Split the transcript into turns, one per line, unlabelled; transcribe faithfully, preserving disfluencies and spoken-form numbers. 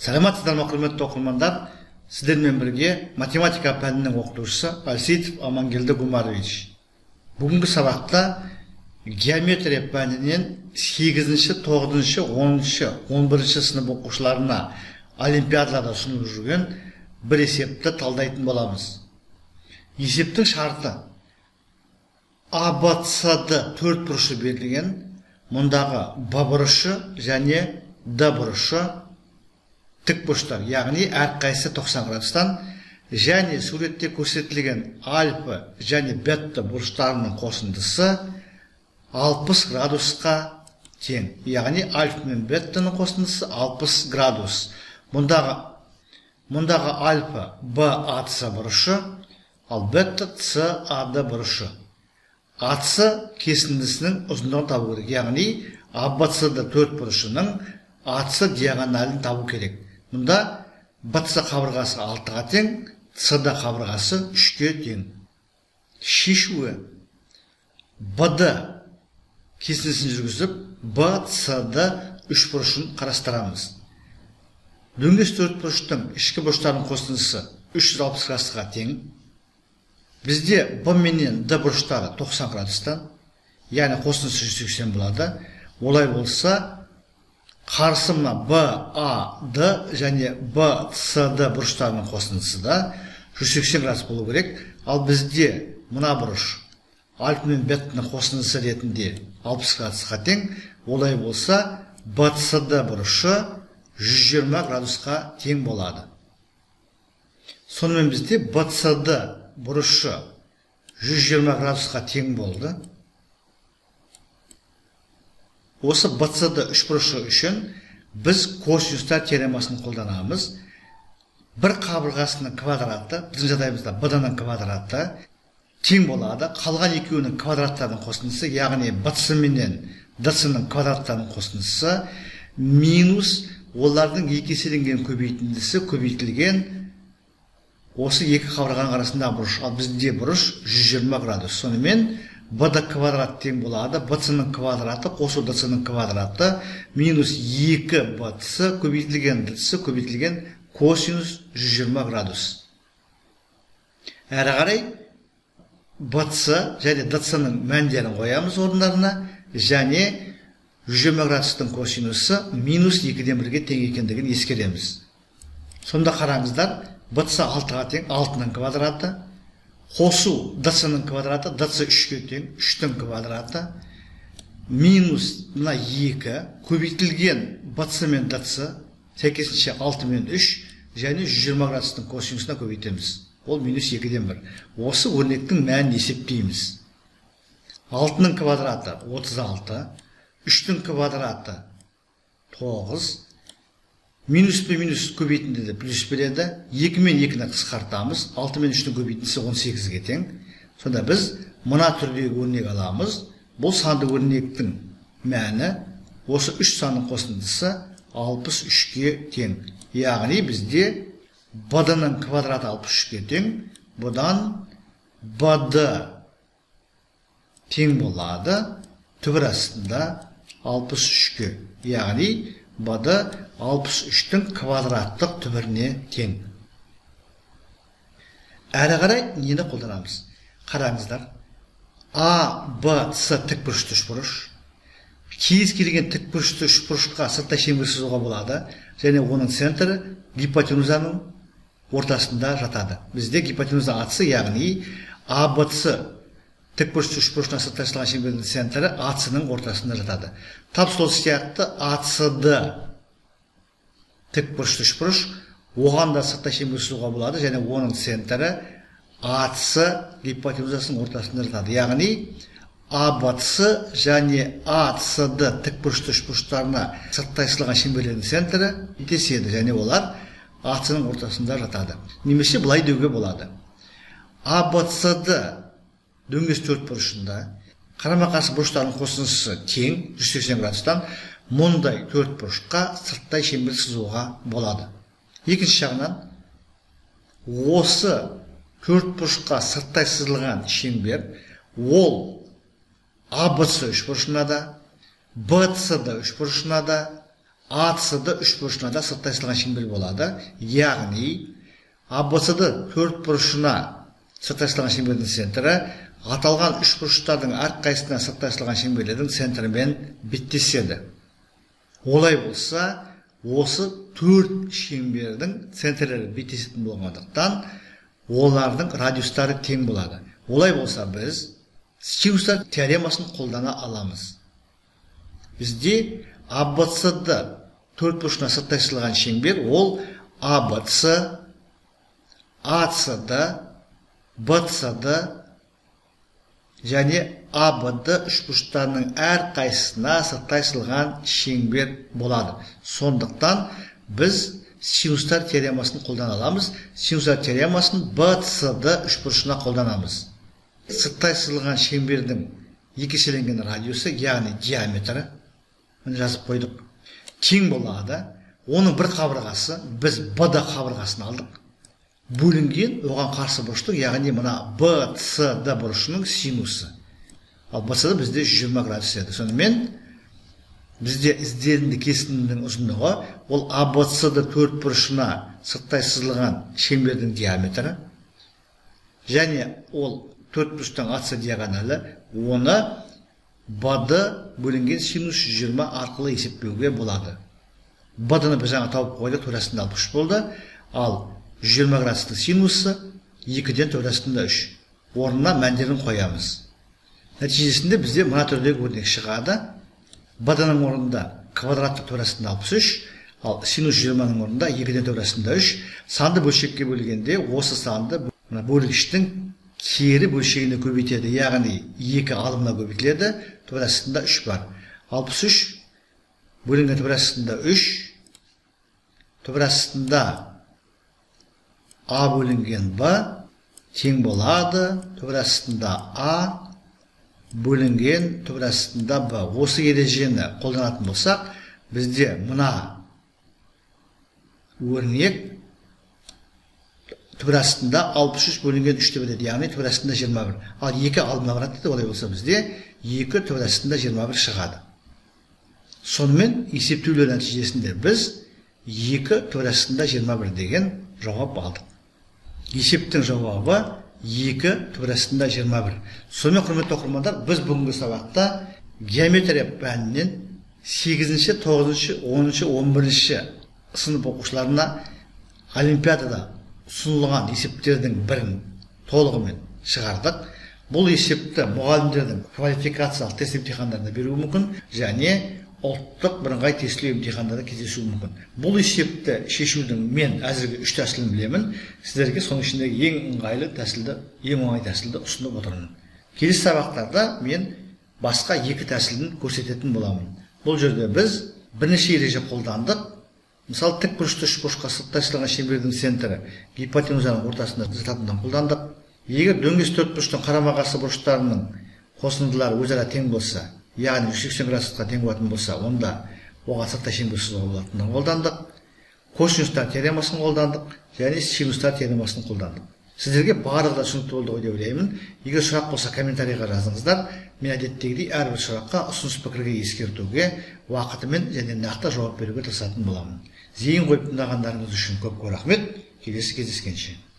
Саламатсыздар ма, құрметті оқырмандар? Сіздермен бірге математика пәнінің оқытушысы Алсеитов Амангелді Гумарович. Бүгінгі сабақта геометрия пәнінен сегізінші, тоғызыншы, оныншы, он бірінші сынып оқушыларына олимпиадаларда ұсынылып жүрген бір есепті талдайтын боламыз. Есептің шарты: А Б С Д төрт бұрышы берілген, мұндағы Б бұрышы және Д бұрышы тік бұрыштар, яғни әрқайсысы тоқсан градустан, және суретте көрсетілген альфа және бетта бұрыштарының қосындысы алпыс градусқа тең. Яғни альфа мен беттаның қосындысы алпыс градус. Мұндағы мұндағы альфа Б А С бұрышы, ал бетта С А Д бұрышы. А С кесіндісінің ұзындығын табу керек. Яғни А Б С Д төрт бұрышының А С диагоналін табу керек. Мұнда Б С қабырғасы алтыға тең, С Д қабырғасы үшке тең. Шешуі: Б Д кесіндісін жүргізіп, Б С Д үш бұрышын қарастырамыз. Дөңгес төрт бұрыштың ішкі бұрыштарының қосындысы үш жүз алпыс градусқа тең. Бізде Б менен Д бұрыштары тоқсан градустан, яғни қосындысы жүз сексен болады. Олай болса, қарсы мына Б А Д және Б С Д бұрыштарының қосындысы да жүз сексен градус болу керек. Ал бізде мына бұрыш альфа мен беттаның қосындысы ретінде алпыс градусқа тең. Олай болса, Б С Д бұрышы жүз жиырма градусқа тең болады. Сонымен бізде Б С Д бұрышы жүз жиырма градусқа тең болды. Осы Б С Д үш бұрышы үшін біз косинустар теоремасын қолданамыз. Бір қабырғасының квадраты, біздің жағдайымызда Б Д-ның квадраты тең болады. Қалған екеуінің квадраттарының қосындысы, яғни Б С менен Д С-ның квадраттарының қосындысы минус олардың екі еселенген көбейтіндісі көбейтілген осы екі қабырғаның арасында бұрыш. Ал бізде бұрыш жүз жиырма градус. Сонымен Б Д квадрат тең болады. Б С-ның квадраты қосу Д С-ның квадраты минус екі Б С көбейтілген Д С көбейтілген косинус жүз жиырма градус. Әрі қарай Б С және Д С-ның мәндерін қоямыз орындарына, және жүз жиырма градустың косинусы минус екіден бірге тең екендігін ескереміз. Сонда қараңыздар, Б С алтыға тең, алтының квадраты, қосу Д С-ның квадраты, Д С үшке тең, үштің квадраты, минус мына екі, көбейтілген Б С мен Д С, сәйкесінше алты мен үш, және жүз жиырма градустың косинусына көбейтеміз. Ол минус екіден бір. Осы өрнектің мәнін есептейміз. алтының квадраты отыз алты, үштің квадраты тоғыз, минус пен минус көбейтіндіде плюс береді. екі мен екіні қысқартамыз. алты мен үштің көбейтіндісі он сегізге тең. Сонда біз мына түрдегі өрнек аламыз. Бұл санды өрнектің мәні осы үш санның қосындысы алпыс үшке тең. Яғни бізде Б Д-ның квадраты алпыс үшке тең. Бұдан Б Д тең болады. Түбір астында алпыс үшке. Яғни Б Д алпыс үштің квадраттық түбіріне тең. Әрі қарай нені қолданамыз? Қараңыздар. А, Б, С тік бұрышты үш бұрыш. Кез келген тік бұрышты үш бұрышқа сырттай шеңбер сызуға болады, және оның центрі гипотенузаның ортасында жатады. Бізде гипотенуза А С, яғни А Б С тік бұрышты үш бұрышына сырттай сызылған шеңбердің центрі А С-ның ортасында жатады. Тап сол сияқты А С Д тік бұрышты үш бұрыш, оған да сырттай шеңбер сызуға болады, және оның центрі А С гипотенузасының ортасында жатады. Яғни А Б С және А С Д тік бұрышты үш бұрыштарына сырттай сызылған шеңберлердің центрі теседі, және олар А С-ның ортасында жатады. Немесе былай деуге болады: А Б С Д дөңгес төрт бұрышында қарама-қарсы бұрыштардың қосындысы тең, жүз сексен градустан, мұндай төрт бұрышқа сырттай шеңбер сызуға болады. Екінші жағынан, осы төрт бұрышқа сырттай сызылған шеңбер, ол А Б С үш бұрышына да, Б С Д үш бұрышына да, АЦД үш бұрышына да сырттай сызылған шеңбер болады. Яғни АБЦД төрт бұрышына сырттай сызылған шеңбердің центрі аталған үш бұрыштардың әрқайсысына сырттай сызылған шеңберлердің центрімен беттеседі. Олай болса, осы төрт шеңбердің центрлері беттесетін болғандықтан олардың радиустары тең болады. Олай болса, біз синустар теоремасын қолдана аламыз. Бізде АБЦД төрт бұрышына сырттай сызылған шеңбер, ол АБЦ, АЦД, БЦД және АБД үш бұрыштарының әрқайсысына сырттай сызылған шеңбер болады. Сондықтан біз синустар теоремасын қолдана аламыз. Синустар теоремасын БЦД үш бұрышына қолданамыз. Сырттай сызылған шеңбердің екі еселенген радиусы, яғни диаметрі, міне жазып қойдық, тең болады. Оның бір қабырғасы, біз БД қабырғасын алдық. Бөлінген оған қарсы бұрыштың, яғни мына БЦД бұрышының синусы. Ал БЦД бізде жүз жиырма градус еді. Сонымен бізде ізделінді кесінінің ұзындығы, ол АБЦД төрт бұрышына сырттай сызылған шеңбердің диаметрі, және ол төрт бұрыштың АЦ диагоналы, оны БД бөлінген синус жүз жиырма арқылы есептеуге болады. БД-ны біз жаңа тауып қойдық, төрасында алпыс үш болды, ал жүз жиырма градустың синусы екіден төрасында үш. Орнына мәндерін қоямыз. Нәтижесінде бізде мына түрдегі өрнек шығады. БД-ның орнында квадраттың төрасында алпыс үш, ал синус жүз жиырманың орнында екіден төрасында үш. Санды бөлшекке бөлгенде осы санды бөлгіштің кері бөлшегіне көбейтеді, яғни екі алымына көбейтіледі, төрасында үш бар. алпыс үш бөлінген төрасында үш, төрасында А бөлінген Б тең болады, төрасында А бөлінген төрасында Б. Осы ережені қолданатын болсақ, бізде мына өрнек төрасында алпыс үш бөлінген үшті береді, яғни төрасында жиырма бір. Ал екі алымына барады, олай болса бізде екі төрасында жиырма бір шығады. Сонымен есептеулер нәтижесінде біз екі төрасында жиырма бір деген жауап алдық. Есептің жауабы екі төрасында жиырма бір. Сонымен, құрметті оқырмандар, біз бүгінгі сабақта геометрия пәнінен сегізінші, тоғызыншы, оныншы, он бірінші сынып оқушыларына олимпиадада ұсынылған есептердің бірін толығымен шығардық. Бұл есепті мұғалімдердің квалификациялық тест емтихандарында беруі мүмкін, және ұлттық бірыңғай тестілеу емтихандарында кездесуі мүмкін. Бұл есепті шешудің мен әзірге үш тәсілін білемін. Сіздерге соның ішіндегі ең ыңғайлы тәсілді, ең оңай тәсілді ұсынып отырмын. Келесі сабақтарда мен басқа екі тәсілін көрсететін боламын. Бұл жерде біз бірнеше ереже қолдандық. Мысалы, тік бұрышты үш бұрышқа сырттай сызылған шеңбердің центрі гипотенузаның ортасында жататынын қолдандық. Егер дөңгелек төрт бұрыштың қарама-қарсы бұрыштарының қосындылары өзара тең болса, яғни жүз сексен градусқа тең болатын болса, онда оған сырттай шеңбер сызуға болатынын қолдандық. Косинустар теоремасын қолдандық, және синустар теоремасын қолдандық. Сіздерге барлығы да түсінікті болды ғой деп ойлаймын. Егер сұрақ болса, комментарийға жазыңыздар. Мен әдеттегідей әрбір сұраққа ұсыныс пікірге ескертуге, уақытымен және нақты жауап беруге тырысатын боламын. Зейін қойып тыңдағандарыңыз үшін көп-көп рахмет. Келесі кездескенше.